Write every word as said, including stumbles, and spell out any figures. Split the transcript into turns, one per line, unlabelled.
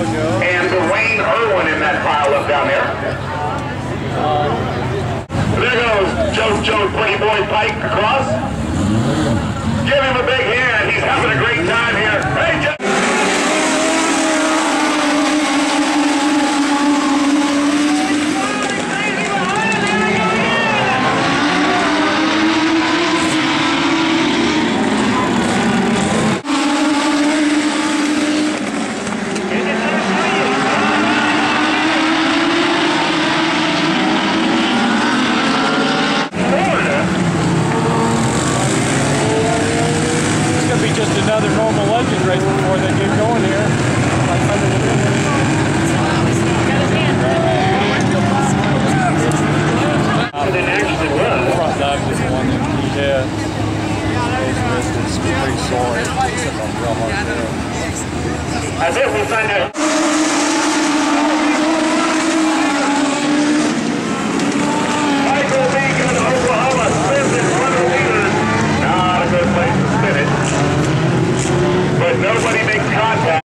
and Dwayne Irwin in that pile up down there. There goes Joe Joe Playboy Pike across. Give him a big hand. He's having a great time here. Hey, Joe.
Just another normal legend race before they get going here.
It actually was.
Front dive is the one that he had. It's pretty sore.
I bet we find out.